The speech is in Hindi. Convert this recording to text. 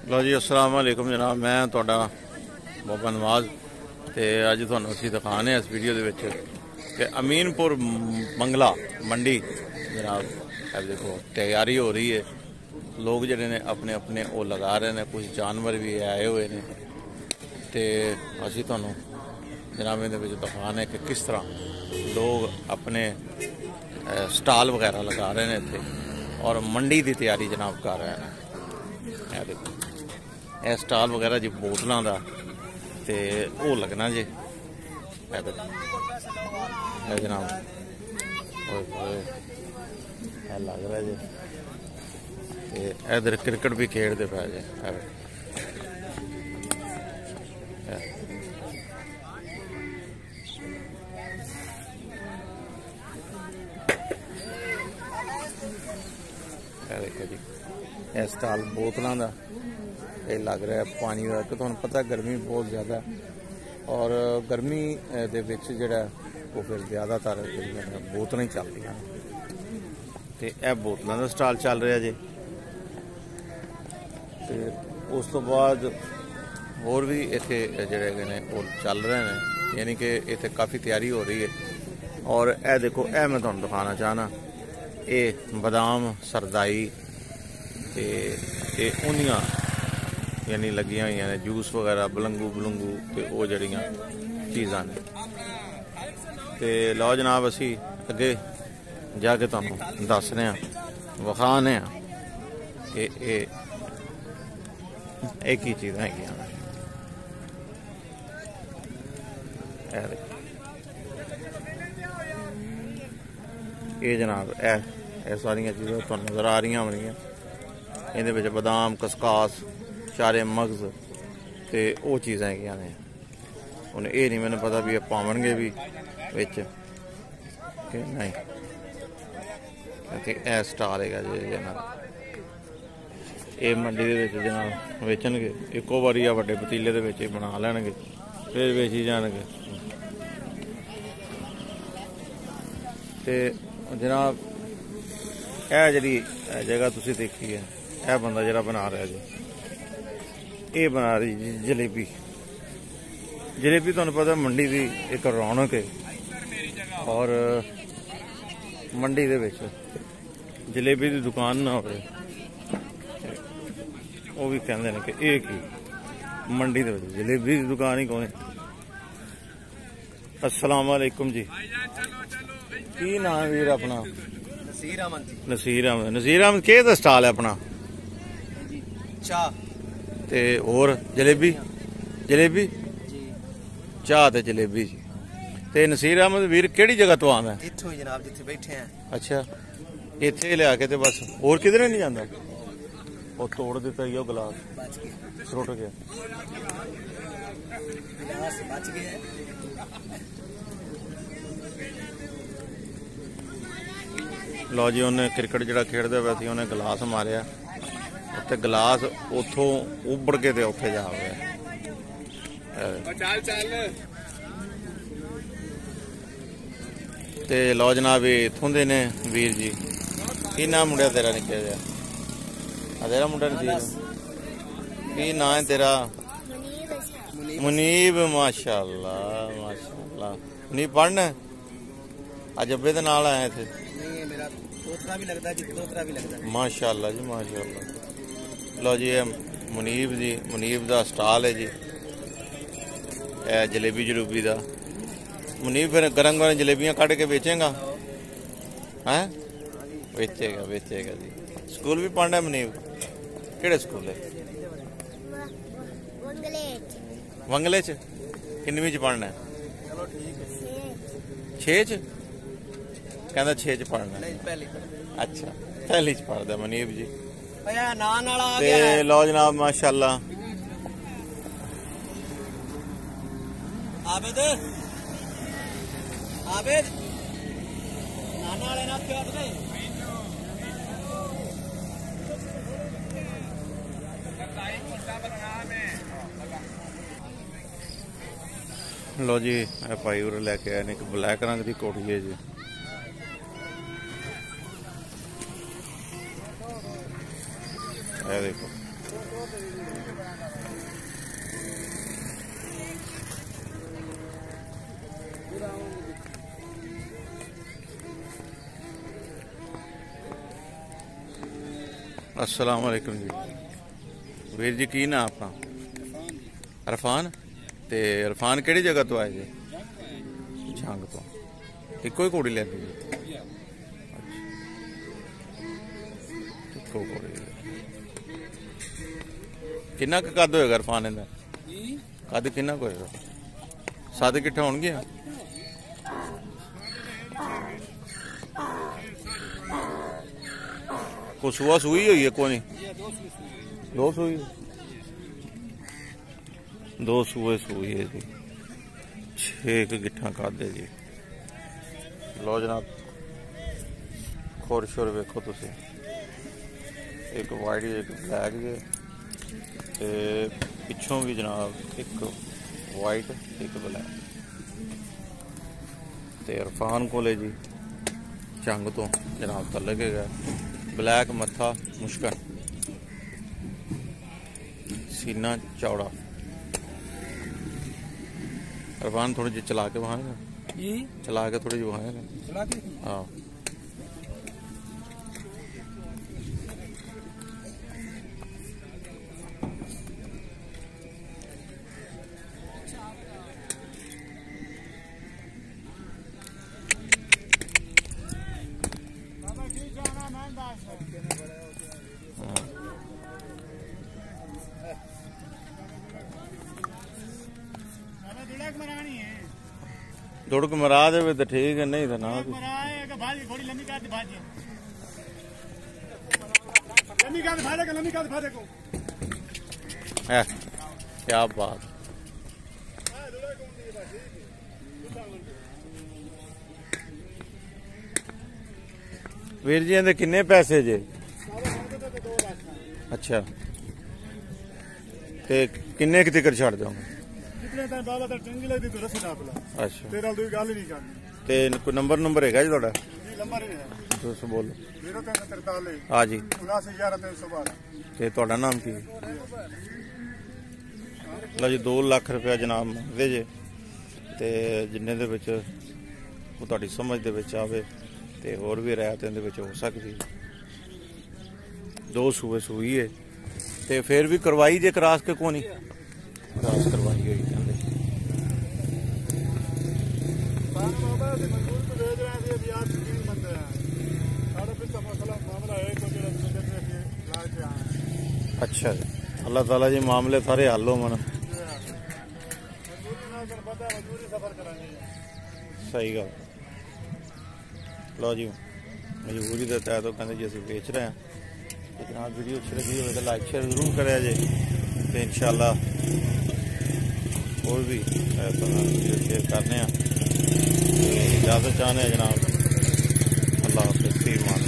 लो जी अस्सलाम वालेकुम जनाब, मैं तुहाडा बाबा नवाज ते अज तुहानूं असीं दिखाने इस वीडियो दे विच कि अमीनपुर मंगला मंडी जनाब देखो तैयारी हो रही है। लोग जिहड़े ने अपने अपने वो लगा रहे हैं, कुछ जानवर भी आए हुए हैं ते असीं तुहानूं जनाब इहदे विच दिखाने कि किस तरह लोग अपने स्टाल वगैरह लगा रहे हैं इत्थे और मंडी की तैयारी जनाब कर रहे हैं। यह देखो यह स्टाल वगैरह जी बोतलों का तो वो लगना जी जनाब लग रहा जी। इधर क्रिकेट भी खेलते पे जी। देखो जी यह स्टाल बोतलों का ये लग रहा है पानी का, कि तुहानूं पता गर्मी बहुत ज़्यादा और गर्मी दे विच जिहड़ा वो फिर ज़्यादातर बोतलें ही चलती हैं तो यह बोतलों का स्टाल चल रहा जी। तो उस तो बाद होर भी इत्थे जिहड़े ने वो चल रहे हैं, यानी कि इत्थे काफ़ी तैयारी हो रही है। और यह देखो यह मैं तुहानूं दिखाना चाहना ये बादाम सरदाई ते उन्दियां यानी लगियां हुई ने जूस वगैरह बलंगू बलूंगू तो वो जड़ियाँ चीज़ां ने। तो लो जनाब असी अगे जाके तुहानूं दसने विखाने कि एक ही चीज़ां हैगियां। ये जनाब ए सारियां चीज़ां तुहानूं नज़र आ रही होंगियां। इहदे विच बादाम कसकास चारे मगज़ ते वो चीज़ां हैगियां ने। हुण ये नहीं मैनूं पता भी पावणगे भी विच कि नहीं। ए स्टाल है जी जनाब, ये मंडी दे विच जनाब वेचणगे इक्को वारी आ वड्डे पतीले दे विच बना लैणगे फिर वेची जाणगे। ते जनाब यह जी जगह तुसीं देखी है, यह बंदा जरा बना रहा जी, ये बना रही जी जलेबी। जलेबी तुहानूं पता मंडी की एक रौनक है और मंडी दे विच जलेबी की दुकान ना हो वो भी कहते हैं कि एक ही मंडी दे विच जलेबी की दुकान ही कौन है। अस्सलाम वालेकुम जी, की नाम वीर अपना? नसीर अहमद। नसीर अहमद के दा स्टाल है अपना? चाह ते और जलेबी जलेबी चाह ते जलेबी जी। ते नसीर अहमद वीर केड़ी जगह तो आंदा? इत्थों ही जनाब जिथे बैठे हैं। अच्छा इत्थे लिया के ते बस और किधर नहीं जांदा? वो तोड़ दिता ये गिलास टुट गया। गिलास बच गया। लो जी उन्हें क्रिकेट जिहड़ा खेडदा पिया सी उन्हें गिलास मारिया ते गिलास उथों उबड़ के ते उत्थे जा गया। ते लो जनाब इत्थों दे ने वीर जी। की नाम मुंडिया तेरा निक्के जिहा? तेरा मुंडा नसीर की नाम है तेरा? मुनीब। माशाअल्लाह माशाअल्लाह। मुनीब पढ़ना अज अब्बे दे नाल आया इत्थे? माशाअल्लाह जी माशाअल्लाह। लो जी मुनीब जी, मुनीब दा स्टाल है जी जलेबी जलूबी दा। मुनीब फिर गरम गरम जलेबियां कट के बेचेगा? हैं बेचेगा बेचेगा जी। स्कूल भी पढ़ना है मुनीब? केड़े स्कूल है? वंगले च। किन्नवीं च पढ़ना है? 6 च कहंदा 6 च पढ़ना। अच्छा पहली च पढ़दा मुनीब जी। ते लो जनाब माशाअल्लाह आबिद आबिद नाना वाले ना क्यों आते? लो जी भाई उरे लैके आए एक ब्लैक रंग की कोठी है जी। देखो अस्सलाम वालेकुम जी। वीर जी की ना अपना? इरफान। ते इरफान केड़ी जगह तो आए जी? झंग तो। इको ही घोड़ी लेंदी जी? इको घोड़ी। किन्ना क कद होएगा इरफान इहदा? कद किन्ना क होएगा? 7 किट्ठा होणगे? को सुआ सुई हुई है? कोई 2 सुई, 2 सुए सुई है जी। 6 गिट्ठा कद है जी। लो जनाब खोर शोर वेखो तुसी, एक वाइट एक ब्लैक जे, ते पिछों भी जनाब एक वाइट एक ब्लैक। ते इरफान कोले जी झंग तो जनाब तले गया ब्लैक मत्था मुश्कन, सीना चौड़ा। इरफान थोड़ी जी चला के वहां चला के थोड़ी जी वहां हाँ। दुड़क मरा दे तो ठीक है, नहीं तो ना। क्या बात। वीर जी इहदे किन्ने पैसे जे? अच्छा ते किन्ने क तिकर छड़ दोगे? अच्छा ते कोई नंबर नंबर है जी थोड़ा? तुस बोलो। हाँ जी। ते थोड़ा नाम की? लो जी 2 लाख रुपया जनाब मंगदे जे, ते जिन्ने दे विच वो तुहाडी समझ दे विच आवे ते होर भी रियायत इहदे विच हो सकदी। 2 सूए सूई है ते फिर भी करवाई जे क्रॉस के कोनी? क्रॉस करवाई हुई कहंदे। अच्छा जी, अल्लाह ताला जी मामले सारे हल हो मन। सही गल। लो जी मजबूरी के तहत तो कहते जी असं बेच रहे हैं। तो जनाब वीडियो अच्छी लगी हो तो लाइक शेयर जरूर करें जे, तो इंशाल्लाह और भी शेयर करने इजाजत चाहने जनाब। अल्लाह हाफिज़।